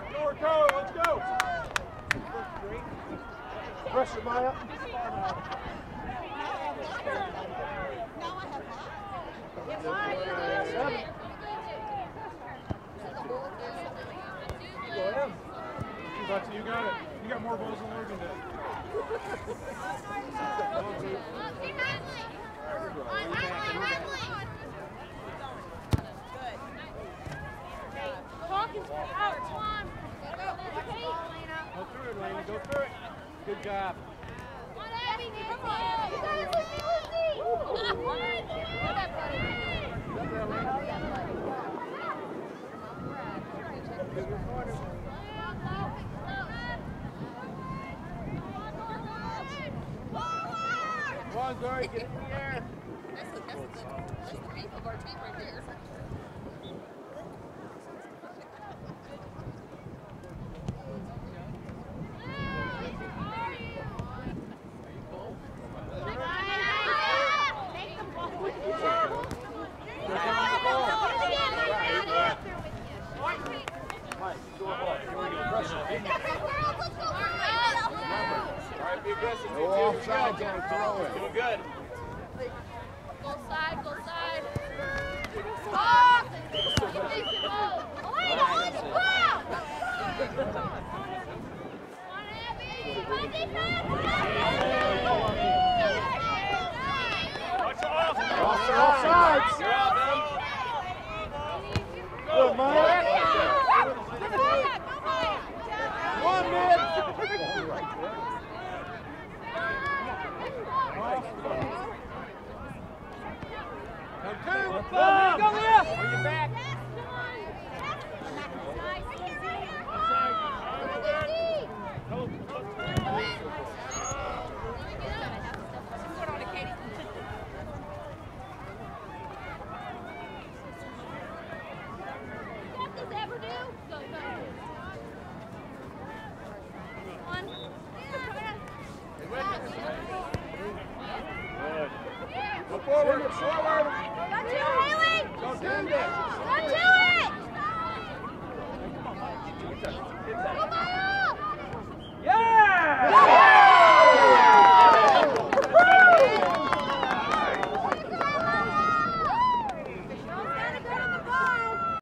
Let's go. Pressure, Maya. You got it. You got more balls than Logan did. Go through it, Lena. Go through it. Good job. Come on, Dory, get in the air. That's the beef of our team right there. Go offside, Danny, throw it. Doing good. Go side, go side. Stop! Offside. You're out, Ben. Good, Mike. One mid. Go there. Bring it back. Go forward. Forward. Go to it, Haley! Go do this. Go to it!